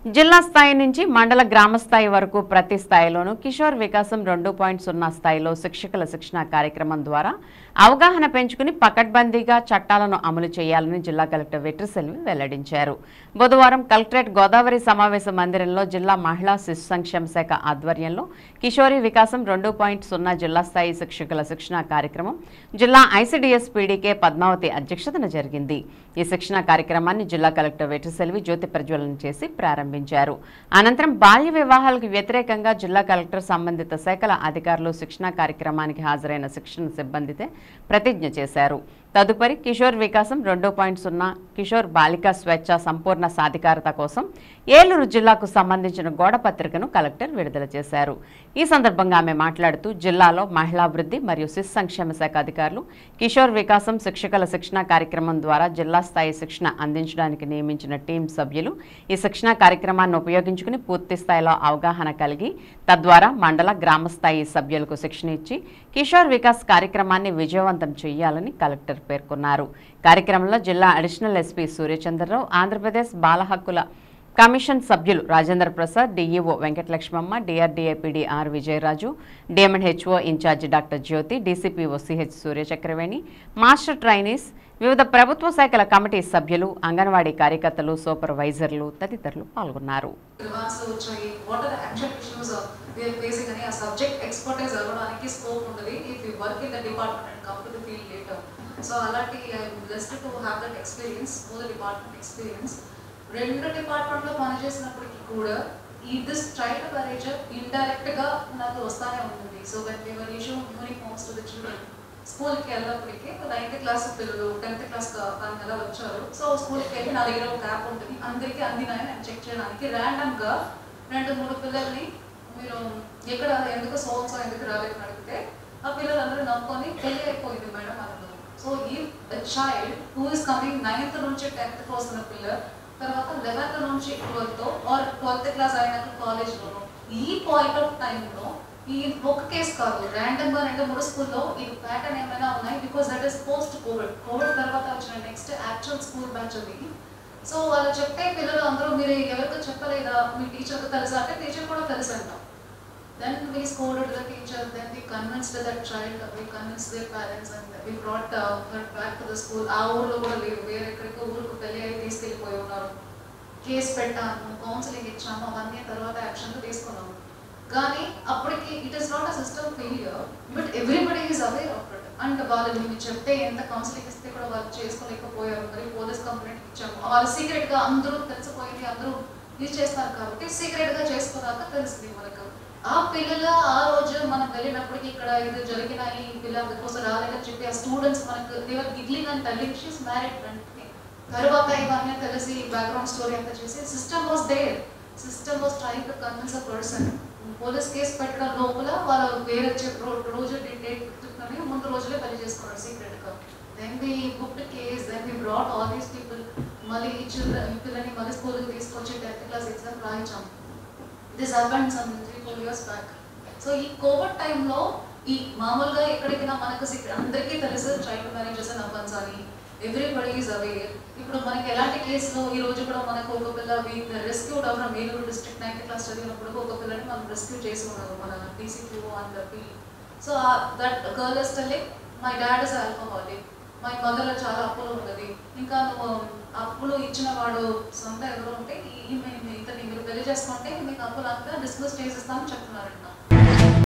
జిల్లా స్థాయి నుంచి మండల గ్రామ స్థాయి వరకు ప్రతి స్థాయిలోనూ కిషోర్ వికాసం 2.0 స్థాయిలో శిక్షకుల శిక్షణ కార్యక్రమం ద్వారా అవగాహన పెంచుకుని పకడ్బందీగా చట్టాలను అమలు చేయాలని జిల్లా కలెక్టర్ వెట్రిసెల్వి వెల్లడించారు. బుధవారం కలెక్టరేట్ గోదావరి సమావేశ మందిరంలో జిల్లా మహిళా శిశు సంక్షేమ శాఖ ఆధ్వర్యంలో కిషోరి వికాసం 2.0 జిల్లా స్థాయి శిక్షకుల శిక్షణ కార్యక్రమం జిల్లా ఐసిడిఎస్ పీడీకే పద్మావతి అధ్యక్షతన జరిగింది. ఈ శిక్షణ కార్యక్రమాన్ని జిల్లా కలెక్టర్ వెట్రిసెల్వి జ్యోతి ప్రజ్వలన చేసి ప్రారంభించారు. అనంతరం బాల్య వివాహాలకు వ్యతిరేకంగా జిల్లా కలెక్టర్ సంబంధిత శాఖల అధికారులు శిక్షణ కార్యక్రమానికి హాజరైన శిక్షణ సిబ్బందితో ప్రతిజ్ఞ చేశారు. తదుపరి కిషోర్ వికాసం 2.0 కిషోర్ బాలికా స్వేచ్ఛ సంపూర్ణ సాధికారత కోసం ఏలూరు జిల్లాకు సంబంధించిన గోడ పత్రికను కలెక్టర్ విడుదల చేశారు. ఈ సందర్భంగా ఆమె మాట్లాడుతూ జిల్లాలో మహిళాభివృద్ధి మరియు శిశు సంక్షేమ శాఖ అధికారులు కిషోర్ వికాసం శిక్షకుల శిక్షణ కార్యక్రమం ద్వారా జిల్లా స్థాయి శిక్షణ అందించడానికి నియమించిన టీం సభ్యులు ఈ శిక్షణ కార్యక్రమాన్ని ఉపయోగించుకుని పూర్తి స్థాయిలో అవగాహన కలిగి తద్వారా మండల గ్రామ స్థాయి సభ్యులకు శిక్షణ ఇచ్చి కిషోర్ వికాస్ కార్యక్రమాన్ని విజయవంతం చేయాలని కలెక్టర్ పేర్కొన్నారు. కార్యక్రమంలో జిల్లా అడిషనల్ ఎస్పీ సూర్యచంద్రరావు, ఆంధ్రప్రదేశ్ బాల హక్కుల కమిషన్ సభ్యులు Rajendra Prasad, DEO Venkatalakshmamma, DRDA PD R Vijayaraju, DMNHO incharge doctor Jyothi, DCPO CH Suryachakraveni, master trainees, వివిధ ప్రభుత్వ శాఖల కమిటీ సభ్యులు, అంగన్వాడీ కార్యకర్తలు, సూపర్వైజర్లు తదితరులు పాల్గొన్నారు. రెండు డిపార్ట్మెంట్లో పనిచేసినప్పటికీ కూడా this child marriage ఇండైరెక్ట్ గా నాకు వస్తానే ఉంటుంది. So when we were issuing uniforms to the children, స్కూల్కి వెళ్ళినప్పటికీ 9th క్లాస్ పిల్లలు 10th క్లాస్ అలా వచ్చారు. సో స్కూల్కి వెళ్ళి నా దగ్గర ఒక యాప్ ఉంటుంది, అందరికీ అందినాయని నేను చెక్ చేయడానికి ర్యాండమ్ గా 2-3 పిల్లల్ని మీరు ఎక్కడ ఎందుకు సోల్స్ ఎందుకు రాలేదని అడిగితే ఆ పిల్లలందరూ నమ్ముకొని పెళ్లి అయిపోయింది మేడం అన్నారు. సో ఈ child who is coming 9th నుంచి 10th వస్తున్న పిల్ల తర్వాత 11th నుంచి 12th ఆర్ 12th క్లాస్ అయినాక కాలేజ్లోనూ ఈ పాయింట్ ఆఫ్ టైంలో ఈ ఒక కేసు కాదు, ర్యాండమ్ గా 2-3 స్కూల్లో ఈ ప్యాటర్న్ ఏమైనా ఉన్నాయి. Because that is post COVID తర్వాత వచ్చిన నెక్స్ట్ యాక్చువల్ స్కూల్ బ్యాచ్ అది. సో వాళ్ళు చెప్తే పిల్లలు అందరూ మీరు ఎవరికో చెప్పలేదా, మీ టీచర్కి తెలుసా అంటే టీచర్ కూడా తెలుసు అంటాం. Then we scolded the teacher, then we convinced that child, we convinced their parents and we brought her back to the school. ఆ ఊర్లో కూడా లేదు, వేరే ఎక్కడికో ఊరికి పెళ్ళి అయి తీసుకెళ్ళిపోయి ఉన్నారు. కేసు పెట్టాము, కౌన్సిలింగ్ ఇచ్చాము, అవన్నీ తర్వాత యాక్షన్ తీసుకున్నాము. కానీ అప్పటికి it is not a system failure, but everybody is aware of it. And వాళ్ళు మేము చెప్తే ఎంత కౌన్సిలింగ్ ఇస్తే కూడా వాళ్ళు చేసుకోలేకపోయారు. మరి పోలీస్ కంప్లైంట్ ఇచ్చాము, వాళ్ళు సీక్రెట్ గా అందరూ తెలిసిపోయింది, అందరూ ఇది చేస్తారు కాబట్టి సీక్రెట్ గా చేసుకున్నాక తెలిసింది మనకు. ఆ పిల్లలు ఆ రోజు మనం వెళ్ళినప్పటికీ ఇక్కడ ఇది జరిగిన ఈ పిల్ల అందుకోసం రాలేదని చెప్పి ఆ స్టూడెంట్స్ మనకు they're giggling and telling she is married అంటే తర్వాత ఇవన్నీ తెలిసి బ్యాక్గ్రౌండ్ స్టోరీ అంతా చేసి system was there, system was trying to convince a person. Police case పెట్టడం లోపల వాళ్ళు వేరే రోజు డేట్ పెట్టుకుని ముందు రోజులే పెళ్లి చేసుకున్నారు సీక్రెట్ గా. Then we booked case, then we brought all these people. మళ్ళీ ఈ పిల్లని మళ్ళీ స్కూల్కి తీసుకొచ్చి 10th క్లాస్ ఎగ్జామ్ రాయించాం. This happened some 3-4 years back. So ఈ కోవిడ్ టైంలో ఈ మామూలుగా ఎక్కడికైనా మనకు అందరికీ తెలుసు చైల్డ్ మ్యారేజెస్ అండ్ అఫెన్స్ అని, ఎవ్రీబడి ఈజ్ అవేర్. ఇప్పుడు మనకి ఎలాంటి కేసులో ఈ రోజు కూడా మనకు ఒక పిల్ల rescued from Eluru district 9th class చదివినప్పుడు ఒక పిల్లని మనం రెస్క్యూ చేసి ఉన్నారు మన DCPO and P. So that girl is telling my dad is alcoholic, my mother చాలా అప్పులు ఉన్నది, ఇంకా నువ్వు అప్పులు ఇచ్చిన వాడు సొంత ఎవరు ఉంటే ఇతన్ని మీరు పెళ్లి చేసుకుంటే మీకు అప్పులు అంతా డిస్మిస్ చేసేస్తామని చెప్తున్నారంట.